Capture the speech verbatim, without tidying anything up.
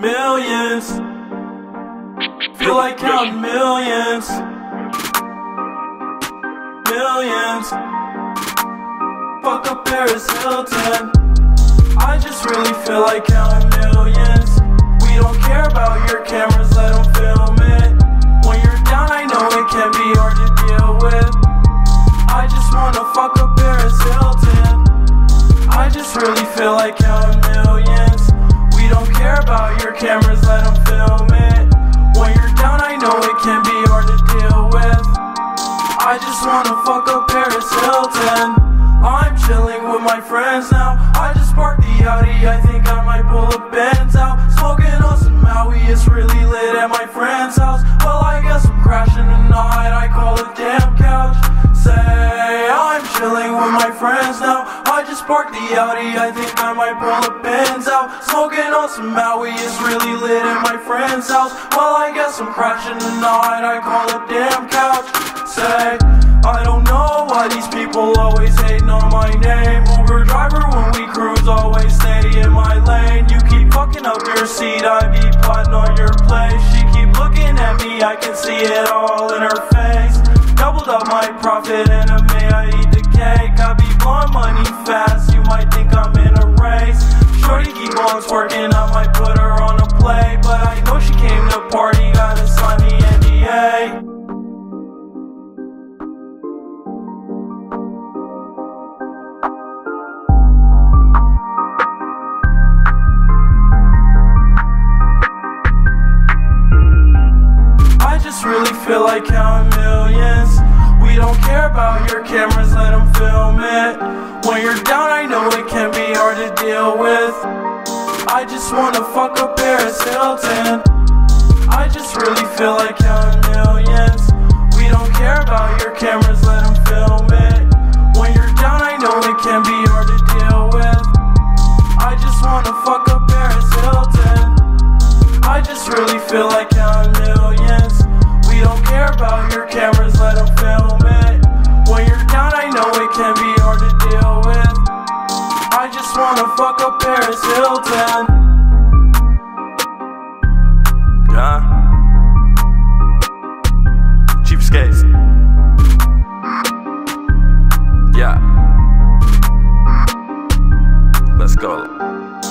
millions. Feel like counting millions. Millions. Fuck up Paris Hilton. I just really feel like counting millions. We don't care about your cameras, let them film it. When you're down, I know it can be hard to deal with. I just wanna fuck up Paris Hilton. I just really feel like counting millions. We don't care about your cameras, let them film it. When you're down, I know it can be hard to deal with. I just wanna fuck up Paris Hilton. I'm chilling with my friends now. I just parked the Audi, I think I might pull a Benz out. Smoking on some Maui, it's really lit at my friend's house. Well, I guess I'm crashing tonight, I call it damn couch. Say, I'm chilling with my friends now. I just parked the Audi, I think I might pull a Benz out. Smoking on some Maui, it's really lit at my friend's house. Well, I guess I'm crashing tonight, I call it damn couch. Say, I don't know why these people always hating on my name. Uber driver when we cruise, always stay in my lane. You keep fucking up your seat, I be plotting on your place. She keep looking at me, I can see it all in her face. Doubled up my profit and a may I eat the cake. I be blowing money fast, you might think I'm in a race. Shorty keep on twerking, I might put her on a play. But I know she came to party, gotta sign the N D A. Really feel like counting millions. We don't care about your cameras, let them film it. When you're down, I know it can be hard to deal with. I just wanna fuck up Paris Hilton. I just really feel like counting millions. We don't care about your cameras, let them film it. When you're down, I know it can be hard to deal with. I just wanna fuck up Paris Hilton. I just really feel like counting millions. We don't care about your cameras, let them film it. When you're down, I know it can be hard to deal with. I just wanna fuck up Paris Hilton. Yeah. Cheapskates. Yeah. Let's go.